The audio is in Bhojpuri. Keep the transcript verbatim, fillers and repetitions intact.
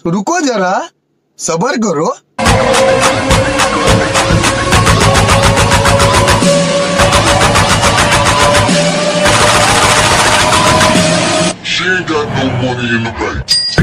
रुको जरा, सबर करो। She ain't got no money in the bank.